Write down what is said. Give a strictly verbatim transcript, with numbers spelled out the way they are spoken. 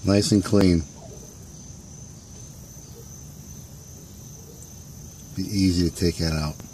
Nice and clean. Be easy to take that out.